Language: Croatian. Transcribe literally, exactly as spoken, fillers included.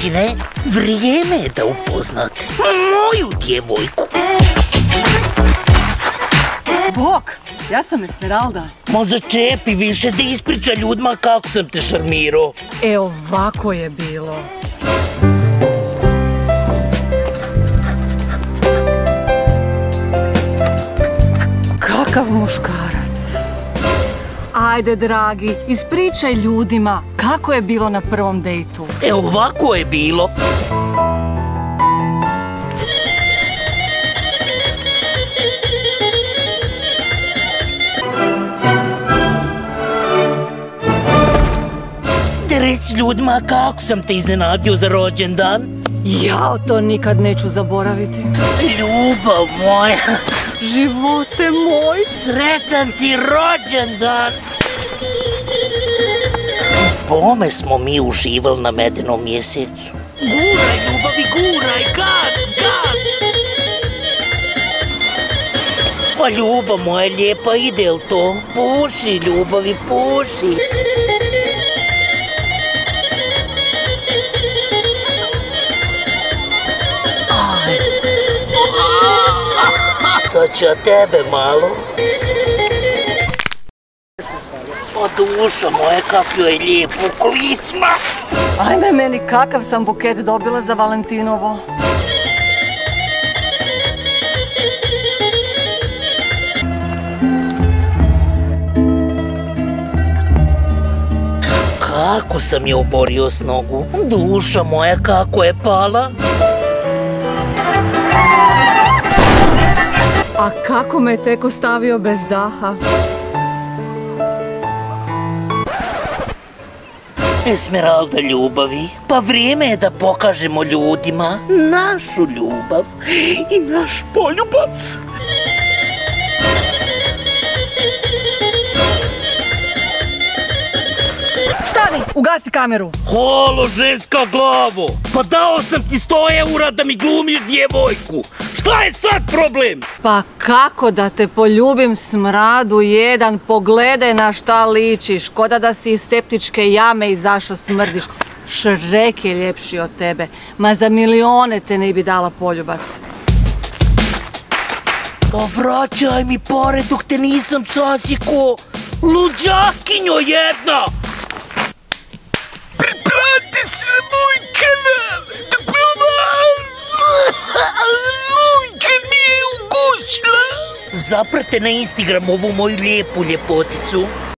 Sine, vrijeme je da upoznate moju djevojku. Bok, ja sam Esmeralda. Ma začepi više da ispriča ljudima kako sam te šarmirao. E, ovako je bilo. Kakav muškarac. Ajde, dragi, ispričaj ljudima kako je bilo na prvom dejtu. E, ovako je bilo. Da reci ljudima kako sam te iznenadio za rođendan. Ja to nikad neću zaboraviti. Ljubav moja. Živote moj. Sretan ti rođendan. Bome smo mi uživali na medenom mjesecu. Guraj, ljubavi, guraj, gaz, gaz. Pa ljubav moja lijepa, ide li to? Puši, ljubavi, puši. Sad ću ja tebe malo. Pa duša moja, kako joj je lijepo klisma. Ajme meni, kakav sam buket dobila za Valentinovo. Kako sam je oborio s nogu. Duša moja, kako je pala. A kako me je tek ostavio bez daha? Esmeralda ljubavi, pa vrijeme je da pokažemo ljudima našu ljubav i naš poljubac. Stani, ugasi kameru. Halo, ženska glavo, pa dao sam ti sto eura da mi glumiš djevojku. Šta je sad problem? Pa kako da te poljubim, smradu jedan, pogledaj na šta ličiš, koda da si iz septičke jame izašao, smrdiš. Šrek je ljepši od tebe, ma za milione te ne bi dala poljubac. Pa vraćaj mi pare dok te nisam sasjeko, luđakinjo jedna! Pretplati se na moj kanal, da Lujka nije ugušila. Zaprate na Instagram ovu moju lijepu ljepoticu.